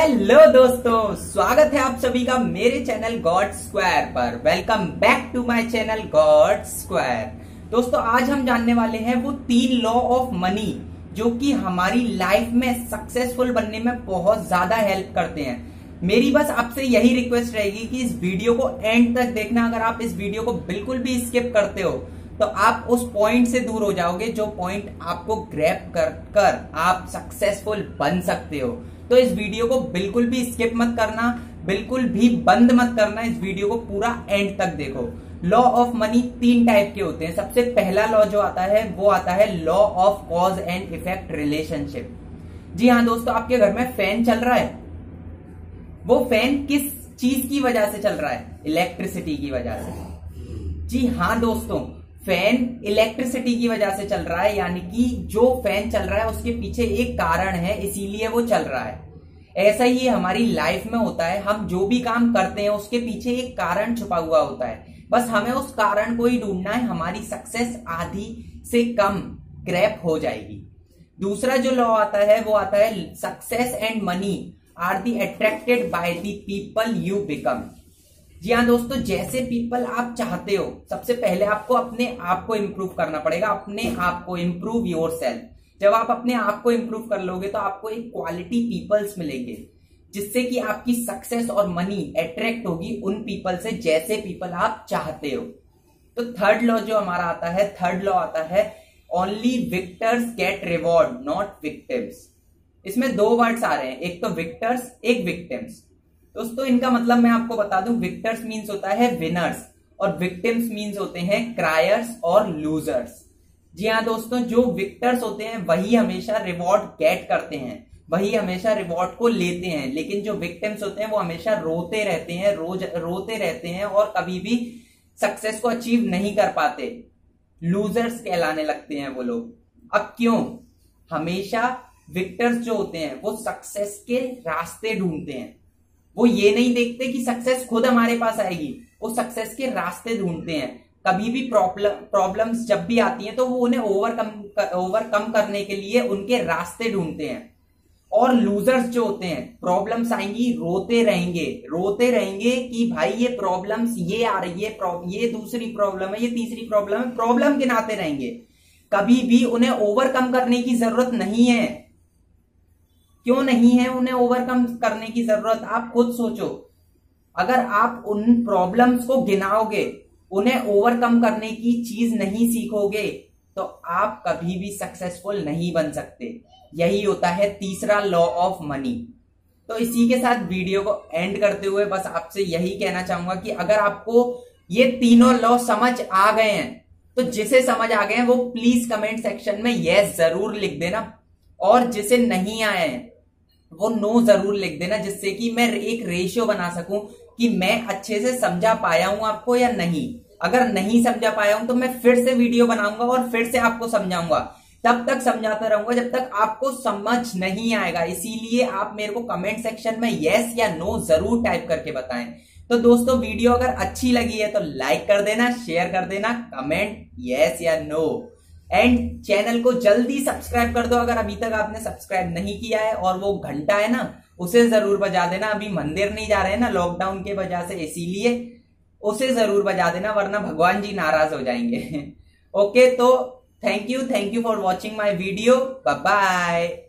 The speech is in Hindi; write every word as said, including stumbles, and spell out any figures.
हेलो दोस्तों, स्वागत है आप सभी का मेरे चैनल गॉड स्क्वायर पर। Welcome back to my channel God Square. दोस्तों, आज हम जानने वाले हैं वो तीन लॉ ऑफ मनी जो कि हमारी लाइफ में सक्सेसफुल बनने में बहुत ज्यादा हेल्प करते हैं। मेरी बस आपसे यही रिक्वेस्ट रहेगी कि इस वीडियो को एंड तक देखना। अगर आप इस वीडियो को बिल्कुल भी स्किप करते हो तो आप उस पॉइंट से दूर हो जाओगे जो पॉइंट आपको ग्रैब कर कर आप सक्सेसफुल बन सकते हो। तो इस वीडियो को बिल्कुल भी स्किप मत करना, बिल्कुल भी बंद मत करना। इस वीडियो को पूरा एंड तक देखो। लॉ ऑफ मनी तीन टाइप के होते हैं। सबसे पहला लॉ जो आता है वो आता है law of cause and effect relationship. जी हाँ दोस्तों, आपके घर में फैन चल रहा है। वो फैन किस चीज की वजह से चल रहा है? इलेक्ट्रिसिटी की वजह से। जी हाँ दोस्तों, फैन इलेक्ट्रिसिटी की वजह से चल रहा है, यानी कि जो फैन चल रहा है उसके पीछे एक कारण है, इसीलिए वो चल रहा है। ऐसा ही हमारी लाइफ में होता है। हम जो भी काम करते हैं उसके पीछे एक कारण छुपा हुआ होता है, बस हमें उस कारण को ही ढूंढना है। हमारी सक्सेस आधी से कम ग्रैब हो जाएगी। दूसरा जो लॉ आता है वो आता है success and money are the attracted by the people you become. जी हाँ दोस्तों, जैसे पीपल आप चाहते हो, सबसे पहले आपको अपने आप को इंप्रूव करना पड़ेगा। अपने आप को इंप्रूव योर सेल्फ। जब आप अपने आप को इंप्रूव कर लोगे तो आपको एक क्वालिटी पीपल्स मिलेंगे, जिससे कि आपकी सक्सेस और मनी अट्रैक्ट होगी उन पीपल से जैसे पीपल आप चाहते हो। तो थर्ड लॉ जो हमारा आता है, थर्ड लॉ आता है only victors get reward not victims. इसमें दो वर्ड्स आ रहे हैं, एक तो विक्टर्स, एक विक्टिम्स। दोस्तों, इनका मतलब मैं आपको बता दूं, विक्टर्स मीन्स होता है विनर्स और विक्टिम्स मीन्स होते हैं क्रायर्स और लूजर्स। जी हाँ दोस्तों, जो विक्टर्स होते हैं वही हमेशा रिवॉर्ड गेट करते हैं, वही हमेशा रिवॉर्ड को लेते हैं। लेकिन जो विक्टिम्स होते हैं वो हमेशा रोते रहते हैं, रोज रोते रहते हैं और कभी भी सक्सेस को अचीव नहीं कर पाते। लूजर्स कहलाने लगते हैं वो लोग। अब क्यों? हमेशा विक्टर्स जो होते हैं वो सक्सेस के रास्ते ढूंढते हैं। वो ये नहीं देखते कि सक्सेस खुद हमारे पास आएगी, वो सक्सेस के रास्ते ढूंढते हैं। कभी भी प्रॉब्लम प्रॉब्लम्स जब भी आती हैं तो वो उन्हें ओवरकम ओवरकम करने के लिए उनके रास्ते ढूंढते हैं। और लूजर्स जो होते हैं, प्रॉब्लम्स आएंगी रोते रहेंगे, रोते रहेंगे कि भाई ये प्रॉब्लम्स ये आ रही है, ये दूसरी प्रॉब्लम है, ये तीसरी प्रॉब्लम है, प्रॉब्लम गिनाते रहेंगे। कभी भी उन्हें ओवरकम करने की जरूरत नहीं है। क्यों नहीं है उन्हें ओवरकम करने की जरूरत? आप खुद सोचो। अगर आप उन प्रॉब्लम्स को गिनाओगे, उन्हें ओवरकम करने की चीज नहीं सीखोगे, तो आप कभी भी सक्सेसफुल नहीं बन सकते। यही होता है तीसरा लॉ ऑफ मनी। तो इसी के साथ वीडियो को एंड करते हुए बस आपसे यही कहना चाहूंगा कि अगर आपको ये तीनों लॉ समझ आ गए हैं तो जिसे समझ आ गए हैं वो प्लीज कमेंट सेक्शन में यस जरूर लिख देना, और जिसे नहीं आए हैं वो नो जरूर लिख देना, जिससे कि मैं एक रेशियो बना सकूं कि मैं अच्छे से समझा पाया हूं आपको या नहीं। अगर नहीं समझा पाया हूं तो मैं फिर से वीडियो बनाऊंगा और फिर से आपको समझाऊंगा। तब तक समझाता रहूंगा जब तक आपको समझ नहीं आएगा। इसीलिए आप मेरे को कमेंट सेक्शन में यस या नो जरूर टाइप करके बताएं। तो दोस्तों, वीडियो अगर अच्छी लगी है तो लाइक कर देना, शेयर कर देना, कमेंट यस या नो, एंड चैनल को जल्दी सब्सक्राइब कर दो अगर अभी तक आपने सब्सक्राइब नहीं किया है। और वो घंटा है ना, उसे जरूर बजा देना। अभी मंदिर नहीं जा रहे हैं ना लॉकडाउन के वजह से, इसीलिए उसे जरूर बजा देना, वरना भगवान जी नाराज हो जाएंगे। ओके, तो thank you thank you for watching my video. Bye bye.